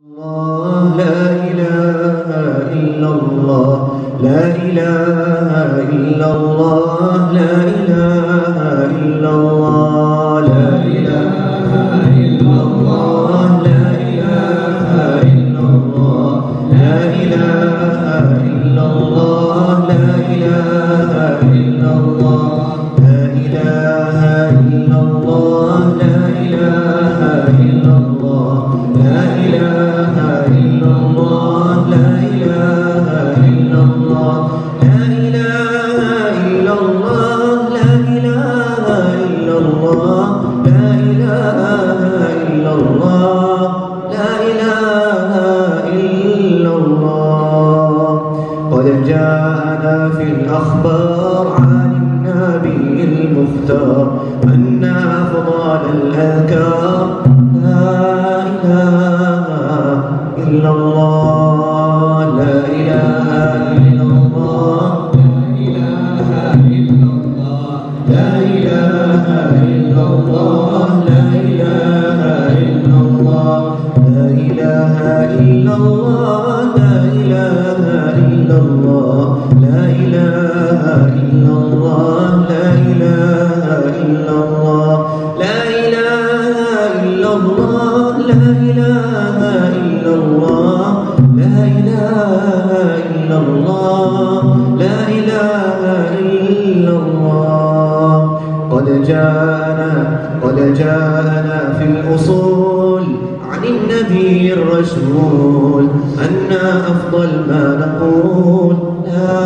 لا إله إلا الله لا إله إلا الله لا إله إلا الله لا إله إلا الله لا إله إلا الله لا إله إلا الله لا إله إلا الله لا إله إلا الله لا إله إلا الله لا إله إلا الله لا إله إلا الله لا إله إلا الله لا إله إلا الله لا إله إلا الله لا إله إلا الله قد جاءنا في الأخبار عن النبي المختار أن أفضل الأذكار لا إله إلا الله لا إله إلا الله لا إله إلا الله لا إله إلا الله لا إله إلا الله لا إله إلا الله لا إله إلا الله لا إله إلا الله لا إله إلا الله لا إله إلا الله لا إله إلا الله لا إله إلا الله قد جاءنا في الأصول عن النبي الرسول أن أفضل ما نقول لا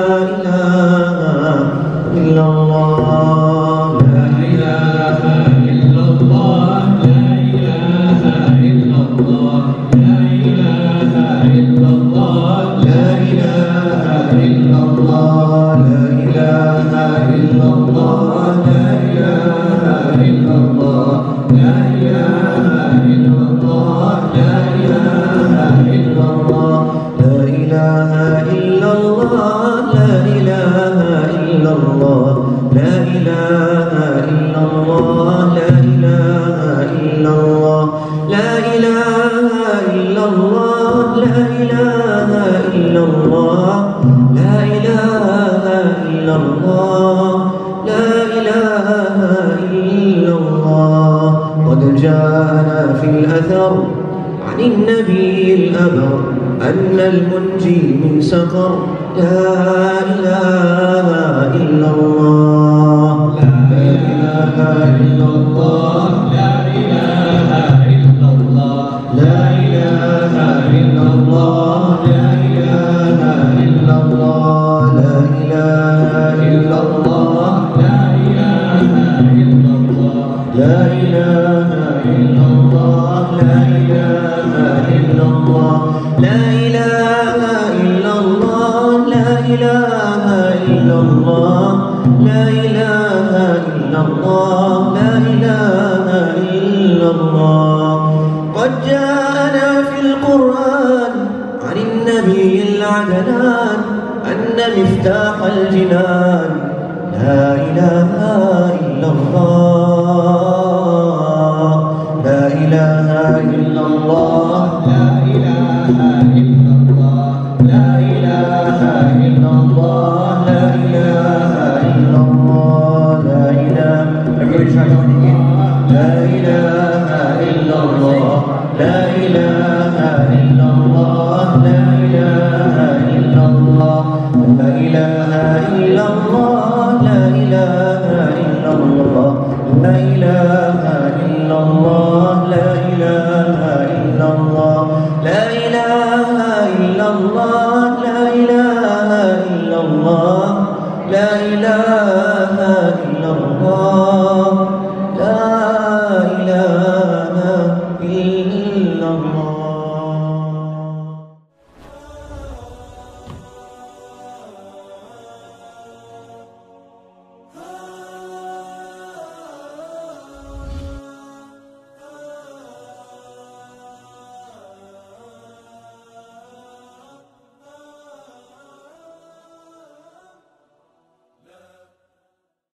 إله إلا الله لا إله إلا الله لا إله إلا الله لا إله إلا الله لا إله إلا الله لا إله إلا الله لا إله إلا الله لا إله إلا الله لا إله إلا الله لا إله إلا الله لا إله إلا الله لا إله إلا الله لا إله إلا الله لا إله إلا الله لا إله إلا الله لا إله إلا الله لا إله إلا الله قد جاءنا في الأثر عن النبي الأبر أن المنجي من سقر لا إله إلا الله لا إله إلا الله لا إله إلا الله لا إله إلا الله لا إله إلا الله لا إله إلا الله لا إله إلا الله لا إله إلا الله لا إله إلا الله لا إله إلا الله لا إله إلا الله لا إله إلا الله لا إله إلا الله قد جاءنا في القرآن عن النبي العدنان أن مفتاح الجنان لا إله إلا الله لا إله إلا الله